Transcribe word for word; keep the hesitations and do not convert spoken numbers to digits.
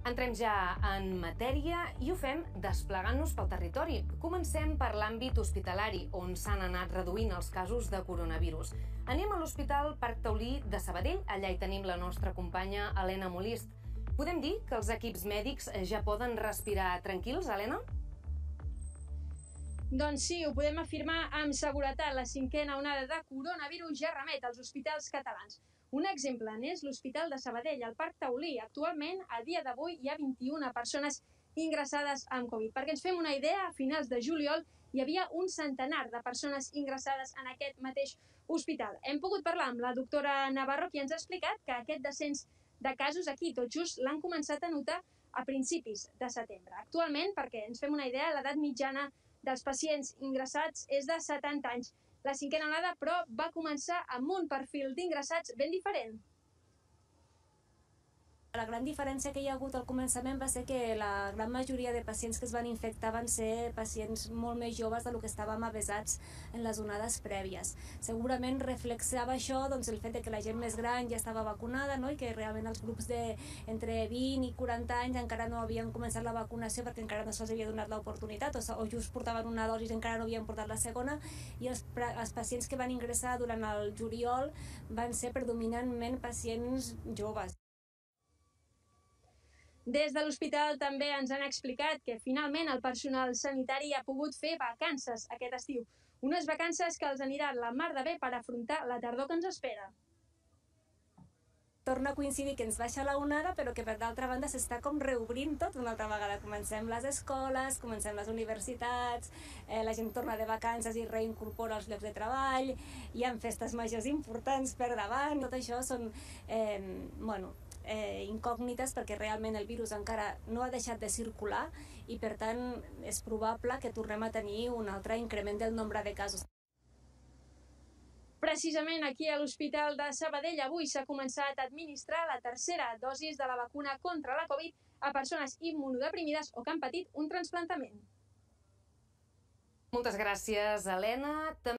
Entrem ja en matèria i ho fem desplegant-nos pel territori. Comencem per l'àmbit hospitalari, on s'han anat reduint els casos de coronavirus. Anem a l'Hospital Parc Taulí de Sabadell. Allà hi tenim la nostra companya Helena Molist. Podem dir que els equips mèdics ja poden respirar tranquils, Helena? Doncs sí, ho podem afirmar amb seguretat. La cinquena onada de coronavirus ja remet als hospitals catalans. Un exemple n'és l'Hospital de Sabadell, al Parc Taulí. Actualment, a dia d'avui, hi ha vint-i-una persones ingressades amb Covid. Perquè ens fem una idea, a finals de juliol hi havia un centenar de persones ingressades en aquest mateix hospital. Hem pogut parlar amb la doctora Navarro, qui ens ha explicat que aquest descens de casos aquí tot just l'han començat a notar a principis de setembre. Actualment, perquè ens fem una idea, l'edat mitjana dels pacients ingressats és de setanta anys. La cinquena onada, però, va començar amb un perfil d'ingressats ben diferent. La gran diferència que hi ha hagut al començament va ser que la gran majoria de pacients que es van infectar van ser pacients molt més joves del que estàvem avesats en les onades prèvies. Segurament reflexava això doncs, el fet de que la gent més gran ja estava vacunada, no? I que realment els grups de entre vint i quaranta anys encara no havien començat la vacunació perquè encara no se'ls havia donat l'oportunitat o, o just portaven una dosi i encara no havien portat la segona, i els, els pacients que van ingressar durant el juliol van ser predominantment pacients joves. Des de l'hospital també ens han explicat que finalment el personal sanitari ha pogut fer vacances aquest estiu. Unes vacances que els aniran la mar de bé per afrontar la tardor que ens espera. Torna a coincidir que ens baixa la onada, però que per d'altra banda s'està com reobrint tot una altra vegada. Comencem les escoles, comencem les universitats, eh, la gent torna de vacances i reincorpora els llocs de treball, hi ha festes majors importants per davant. Tot això són, eh, bueno, Eh, incògnites perquè realment el virus encara no ha deixat de circular i per tant és probable que tornem a tenir un altre increment del nombre de casos. Precisament aquí a l'Hospital de Sabadell avui s'ha començat a administrar la tercera dosis de la vacuna contra la Covid a persones immunodeprimides o que han patit un trasplantament. Moltes gràcies, Helena.